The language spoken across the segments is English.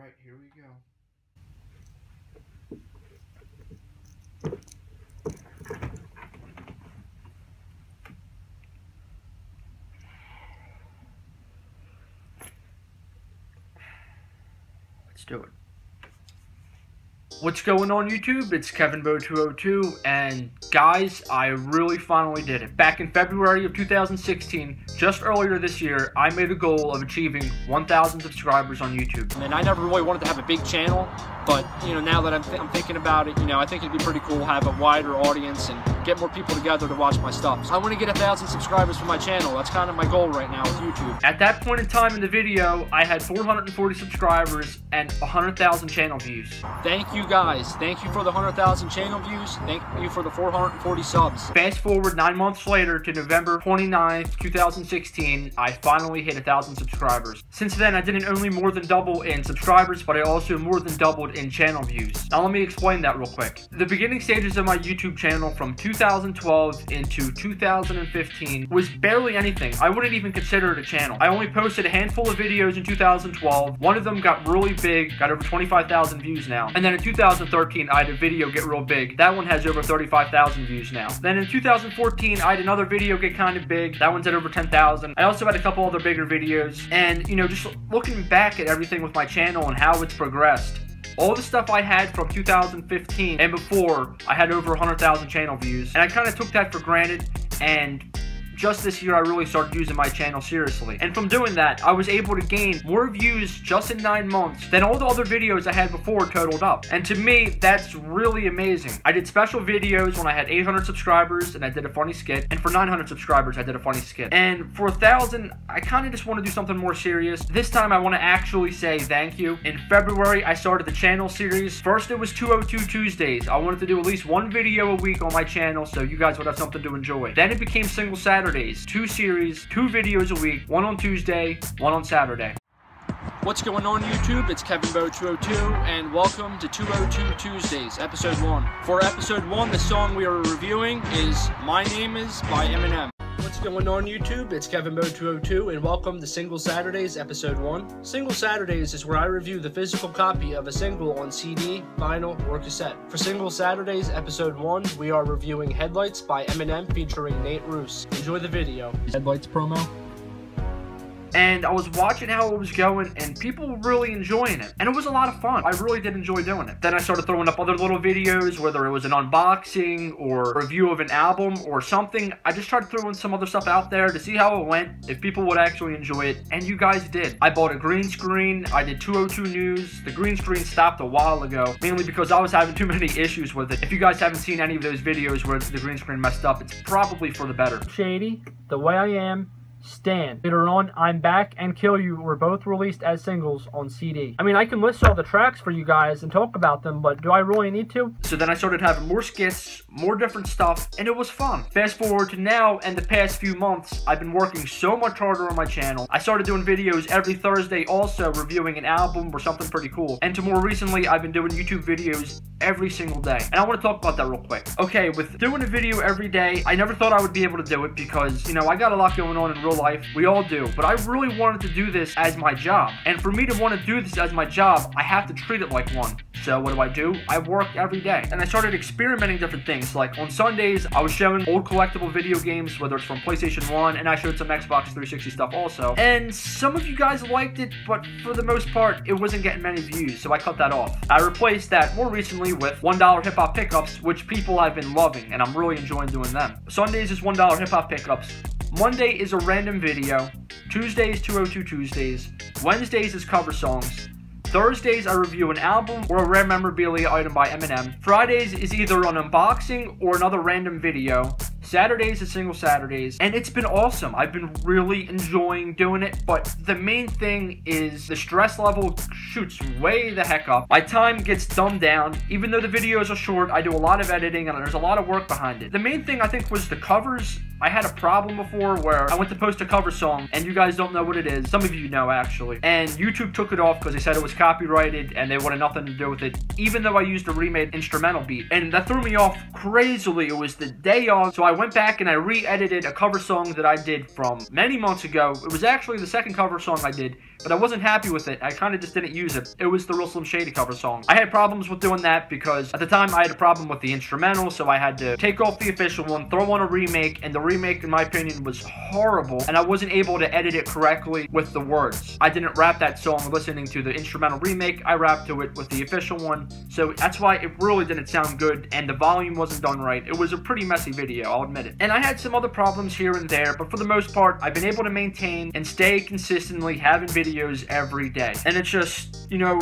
Alright, here we go. Let's do it. What's going on YouTube? It's KevinBo202, and guys, I really finally did it. Back in February of 2016, just earlier this year, I made a goal of achieving 1,000 subscribers on YouTube. And I never really wanted to have a big channel, but now that I'm thinking about it, I think it'd be pretty cool to have a wider audience and get more people together to watch my stuff. So I want to get 1,000 subscribers for my channel. That's kind of my goal right now with YouTube. At that point in time in the video, I had 440 subscribers and 100,000 channel views. Thank you guys. Thank you for the 100,000 channel views. Thank you for the 440 subs. Fast forward 9 months later to November 29th, 2016, I finally hit 1,000 subscribers. Since then, I didn't only more than double in subscribers, but I also more than doubled in channel views. Now let me explain that real quick. The beginning stages of my YouTube channel from 2012 into 2015 was barely anything. I wouldn't even consider it a channel. I only posted a handful of videos in 2012. One of them got really big, got over 25,000 views now. And then in 2013, I had a video get real big. That one has over 35,000 views now. Then in 2014, I had another video get kind of big. That one's at over 10,000. I also had a couple other bigger videos. And, just looking back at everything with my channel and how it's progressed, all the stuff I had from 2015 and before, I had over 100,000 channel views. And I kind of took that for granted, and just this year, I really started using my channel seriously. And from doing that, I was able to gain more views just in 9 months than all the other videos I had before totaled up. And to me, that's really amazing. I did special videos when I had 800 subscribers and I did a funny skit. And for 900 subscribers, I did a funny skit. And for 1,000, I kind of just want to do something more serious. This time, I want to actually say thank you. In February, I started the channel series. First, it was 202 Tuesdays. I wanted to do at least one video a week on my channel so you guys would have something to enjoy. Then it became Single Saturdays. 2 series, 2 videos a week, 1 on Tuesday, 1 on Saturday. What's going on YouTube? It's KevinBo202, and welcome to 202 Tuesdays, episode 1. For episode 1, the song we are reviewing is My Name Is by Eminem. What's going on YouTube? It's KevinBo202, and welcome to Single Saturdays, episode 1. Single Saturdays is where I review the physical copy of a single on CD, vinyl, or cassette. For Single Saturdays, episode 1, we are reviewing Headlights by Eminem featuring Nate Ruess. Enjoy the video. Headlights promo. And I was watching how it was going, and people were really enjoying it. And it was a lot of fun. I really did enjoy doing it. Then I started throwing up other little videos, whether it was an unboxing or a review of an album or something. I just tried throwing some other stuff out there to see how it went, if people would actually enjoy it, and you guys did. I bought a green screen. I did 202 News. The green screen stopped a while ago, mainly because I was having too many issues with it. If you guys haven't seen any of those videos where the green screen messed up, it's probably for the better. Shady, The Way I Am, Stand. Later on, I'm Back and Kill You were both released as singles on CD. I mean, I can list all the tracks for you guys and talk about them, but do I really need to? So then I started having more skits, more different stuff, and it was fun. Fast forward to now, and the past few months, I've been working so much harder on my channel. I started doing videos every Thursday also, reviewing an album or something pretty cool. And to more recently, I've been doing YouTube videos every single day. And I want to talk about that real quick. Okay, with doing a video every day, I never thought I would be able to do it because, I got a lot going on in real life. We all do. But I really wanted to do this as my job. And for me to want to do this as my job, I have to treat it like one. So what do? I work every day. And I started experimenting different things. Like on Sundays, I was showing old collectible video games, whether it's from PlayStation 1, and I showed some Xbox 360 stuff also. And some of you guys liked it, but for the most part, it wasn't getting many views, so I cut that off. I replaced that more recently with $1 hip-hop pickups, which people have been loving, and I'm really enjoying doing them. Sundays is $1 hip-hop pickups. Monday is a random video. Tuesday is 202 Tuesdays. Wednesdays is cover songs. Thursdays, I review an album or a rare memorabilia item by Eminem. Fridays is either an unboxing or another random video. Saturdays is Single Saturdays, and it's been awesome. I've been really enjoying doing it, but the main thing is the stress level shoots way the heck up. My time gets dumbed down. Even though the videos are short, I do a lot of editing, and there's a lot of work behind it. The main thing, I think, was the covers I had a problem before where I went to post a cover song, and you guys don't know what it is. Some of you know, actually. And YouTube took it off because they said it was copyrighted, and they wanted nothing to do with it, even though I used a remade instrumental beat. And that threw me off crazily. It was the day of, so I went back and I re-edited a cover song that I did from many months ago. It was actually the second cover song I did, but I wasn't happy with it. I kind of just didn't use it. It was the Real Slim Shady cover song. I had problems with doing that because at the time I had a problem with the instrumental, so I had to take off the official one, throw on a remake, and the remake, in my opinion, was horrible, and I wasn't able to edit it correctly with the words. I didn't rap that song listening to the instrumental remake. I rapped to it with the official one, so that's why it really didn't sound good, and the volume wasn't done right. It was a pretty messy video, I'll admit it. And I had some other problems here and there, but for the most part, I've been able to maintain and stay consistently having videos every day. And it's just, you know,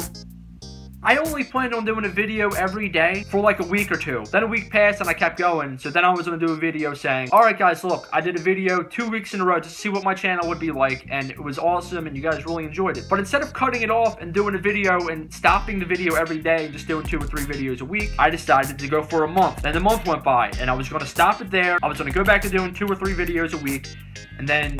I only planned on doing a video every day for like a week or two. Then a week passed and I kept going. So then I was going to do a video saying, alright guys, look, I did a video 2 weeks in a row to see what my channel would be like, and it was awesome and you guys really enjoyed it. But instead of cutting it off and doing a video and stopping the video every day and just doing 2 or 3 videos a week, I decided to go for a month. Then the month went by and I was going to stop it there. I was going to go back to doing 2 or 3 videos a week, and then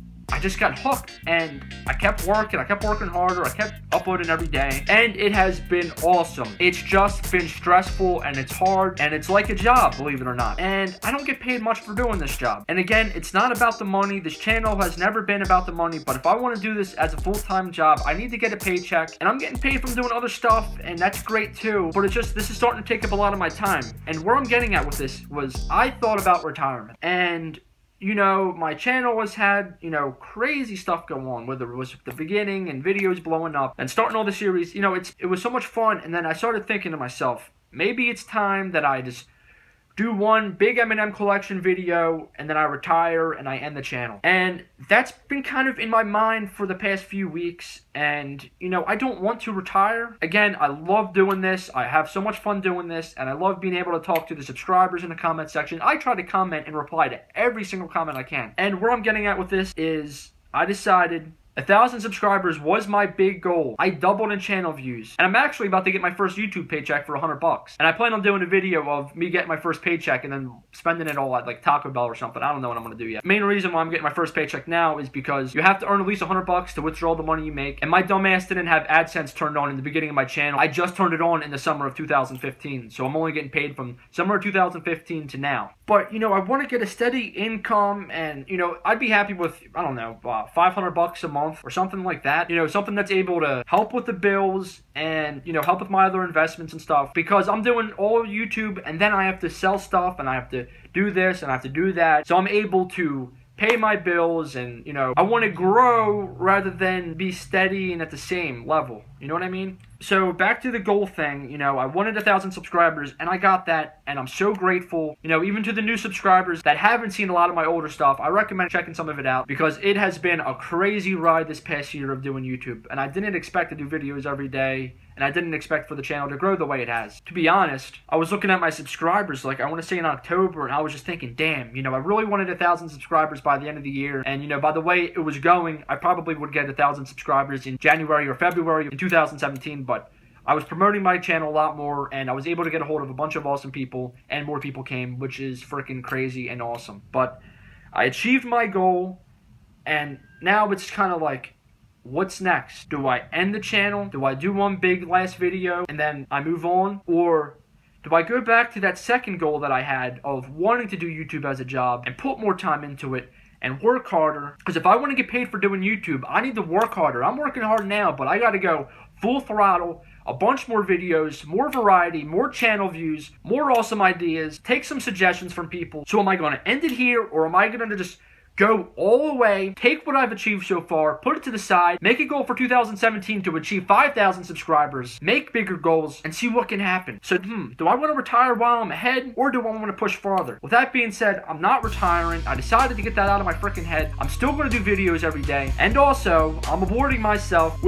I just got hooked, and I kept working harder, I kept uploading every day, and it has been awesome. It's just been stressful, and it's hard, and it's like a job, believe it or not. And I don't get paid much for doing this job. And again, it's not about the money. This channel has never been about the money, but if I want to do this as a full-time job, I need to get a paycheck, and I'm getting paid from doing other stuff, and that's great too, but it's just, this is starting to take up a lot of my time. And where I'm getting at with this was, I thought about retirement, and you know, my channel has had, you know, crazy stuff go on, whether it was the beginning and videos blowing up and starting all the series. You know, it was so much fun, and then I started thinking to myself, maybe it's time that I just do one big Eminem collection video, and then I retire and I end the channel. And that's been kind of in my mind for the past few weeks, and, you know, I don't want to retire. Again, I love doing this. I have so much fun doing this, and I love being able to talk to the subscribers in the comment section. I try to comment and reply to every single comment I can. And where I'm getting at with this is, I decided 1,000 subscribers was my big goal. I doubled in channel views. And I'm actually about to get my first YouTube paycheck for $100. And I plan on doing a video of me getting my first paycheck and then spending it all at like Taco Bell or something. I don't know what I'm going to do yet. Main reason why I'm getting my first paycheck now is because you have to earn at least $100 to withdraw the money you make. And my dumbass didn't have AdSense turned on in the beginning of my channel. I just turned it on in the summer of 2015. So I'm only getting paid from summer of 2015 to now. But, you know, I want to get a steady income, and, you know, I'd be happy with, I don't know, $500 a month or something like that. You know, something that's able to help with the bills and, you know, help with my other investments and stuff, because I'm doing all YouTube and then I have to sell stuff and I have to do this and I have to do that. So I'm able to pay my bills, and, you know, I want to grow rather than be steady and at the same level. You know what I mean? So back to the goal thing, you know, I wanted 1,000 subscribers and I got that, and I'm so grateful. You know, even to the new subscribers that haven't seen a lot of my older stuff, I recommend checking some of it out, because it has been a crazy ride this past year of doing YouTube, and I didn't expect to do videos every day, and I didn't expect for the channel to grow the way it has. To be honest, I was looking at my subscribers, like, I want to say in October, and I was just thinking, damn, you know, I really wanted 1,000 subscribers by the end of the year, and, you know, by the way it was going, I probably would get 1,000 subscribers in January or February in 2017, but I was promoting my channel a lot more, and I was able to get a hold of a bunch of awesome people, and more people came, which is freaking crazy and awesome. But I achieved my goal, and now it's kind of like, what's next? Do I end the channel? Do I do one big last video and then I move on? Or do I go back to that second goal that I had of wanting to do YouTube as a job and put more time into it and work harder? Because if I want to get paid for doing YouTube, I need to work harder. I'm working hard now, but I got to go full throttle, a bunch more videos, more variety, more channel views, more awesome ideas, take some suggestions from people. So am I going to end it here, or am I going to just go all the way, take what I've achieved so far, put it to the side, make a goal for 2017 to achieve 5,000 subscribers, make bigger goals, and see what can happen? So, do I want to retire while I'm ahead, or do I want to push farther? With that being said, I'm not retiring. I decided to get that out of my freaking head. I'm still going to do videos every day, and also, I'm awarding myself with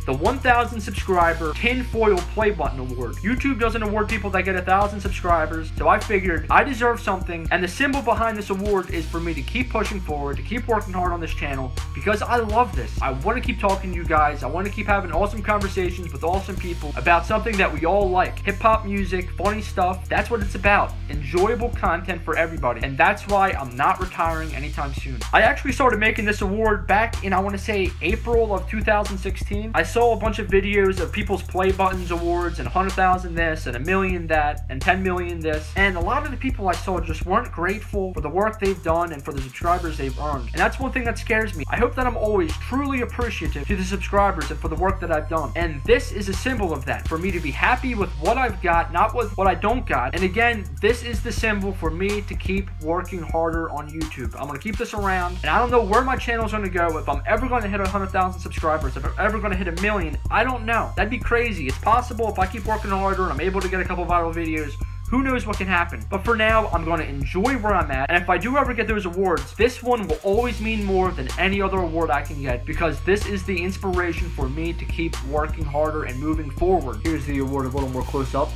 the 1,000 subscriber tinfoil play button award. YouTube doesn't award people that get 1,000 subscribers, so I figured I deserve something, and the symbol behind this award is for me to keep pushing forward, to keep working hard on this channel, because I love this. I want to keep talking to you guys. I want to keep having awesome conversations with awesome people about something that we all like. Hip-hop music, funny stuff, that's what it's about. Enjoyable content for everybody, and that's why I'm not retiring anytime soon. I actually started making this award back in, I want to say, April of 2016. I saw a bunch of videos of people's play buttons awards and 100,000 this and 1,000,000 that and 10 million this, and a lot of the people I saw just weren't grateful for the work they've done and for the subscribers they've earned. And that's one thing that scares me. I hope that I'm always truly appreciative to the subscribers and for the work that I've done. And this is a symbol of that, for me to be happy with what I've got, not with what I don't got. And again, this is the symbol for me to keep working harder on YouTube. I'm going to keep this around, and I don't know where my channel's going to go, if I'm ever going to hit 100,000 subscribers, if I'm ever going to hit 1,000,000. I don't know. That'd be crazy. It's possible if I keep working harder and I'm able to get a couple viral videos. Who knows what can happen? But for now, I'm going to enjoy where I'm at, and if I do ever get those awards, this one will always mean more than any other award I can get, because this is the inspiration for me to keep working harder and moving forward. Here's the award a little more close up.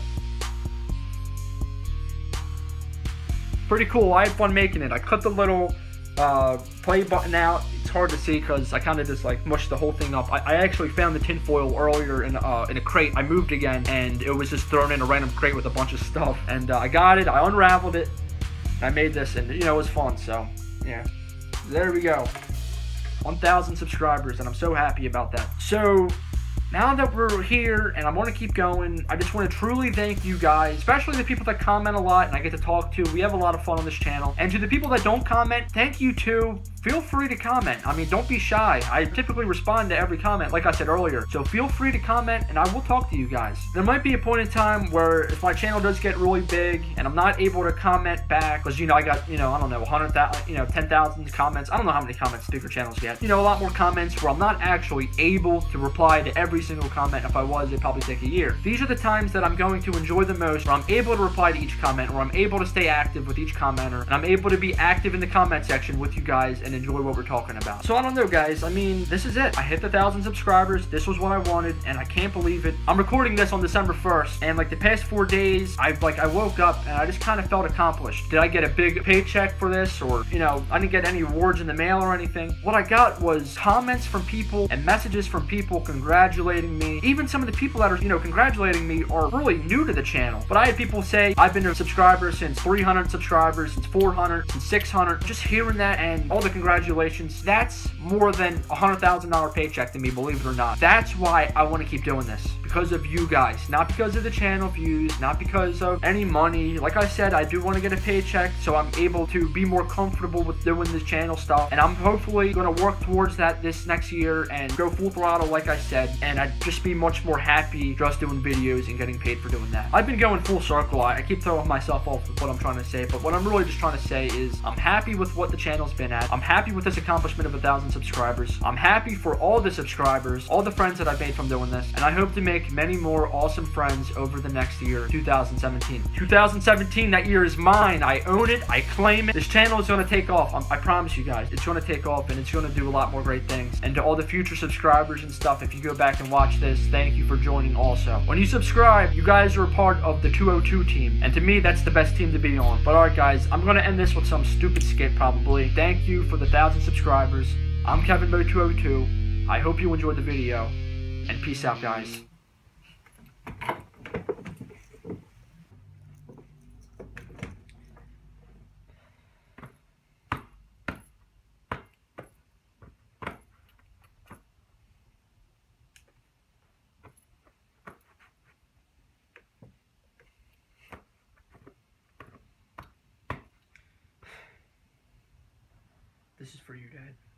Pretty cool. I had fun making it. I cut the little play button out. It's hard to see because I kind of just like mushed the whole thing up. I actually found the tinfoil earlier in a crate. I moved again, and it was just thrown in a random crate with a bunch of stuff. And I got it, I unraveled it, and I made this, and you know, it was fun. So yeah, there we go. 1,000 subscribers, and I'm so happy about that. So now that we're here and I want to keep going, I just want to truly thank you guys, especially the people that comment a lot and I get to talk to. We have a lot of fun on this channel. And to the people that don't comment, thank you too. Feel free to comment. I mean, don't be shy. I typically respond to every comment, like I said earlier. So feel free to comment and I will talk to you guys. There might be a point in time where if my channel does get really big and I'm not able to comment back, because, you know, I got, you know, I don't know, 100,000, you know, 10,000 comments. I don't know how many comments bigger channels get. You know, a lot more comments where I'm not actually able to reply to every single comment. If I was, it'd probably take a year. These are the times that I'm going to enjoy the most, where I'm able to reply to each comment, where I'm able to stay active with each commenter, and I'm able to be active in the comment section with you guys and enjoy what we're talking about. So I don't know, guys. I mean, this is it. I hit the 1,000 subscribers. This was what I wanted, and I can't believe it. I'm recording this on December 1st, and like the past 4 days, I woke up and I just kind of felt accomplished. Did I get a big paycheck for this, or, you know, I didn't get any awards in the mail or anything? What I got was comments from people and messages from people congratulating me. Even some of the people that are, you know, congratulating me are really new to the channel. But I had people say, I've been a subscriber since 300 subscribers, since 400, since 600. Just hearing that and all the congratulations, that's more than a $100,000 paycheck to me, believe it or not. That's why I want to keep doing this. Because of you guys, not because of the channel views, not because of any money. Like I said, I do want to get a paycheck so I'm able to be more comfortable with doing this channel stuff, and I'm hopefully going to work towards that this next year and go full throttle like I said, and I'd just be much more happy just doing videos and getting paid for doing that. I've been going full circle. I keep throwing myself off with what I'm trying to say, but what I'm really just trying to say is I'm happy with what the channel's been at. I'm happy with this accomplishment of 1,000 subscribers. I'm happy for all the subscribers, all the friends that I've made from doing this, and I hope to make many more awesome friends over the next year, 2017. 2017, that year is mine. I own it. I claim it. This channel is going to take off. I promise you guys, it's going to take off, and it's going to do a lot more great things. And to all the future subscribers and stuff, if you go back and watch this, thank you for joining also. When you subscribe, you guys are a part of the 202 team, and to me, that's the best team to be on. But alright guys, I'm going to end this with some stupid skit probably. Thank you for the 1,000 subscribers. I'm KevinBo202. I hope you enjoyed the video, and peace out guys. This is for you, Dad.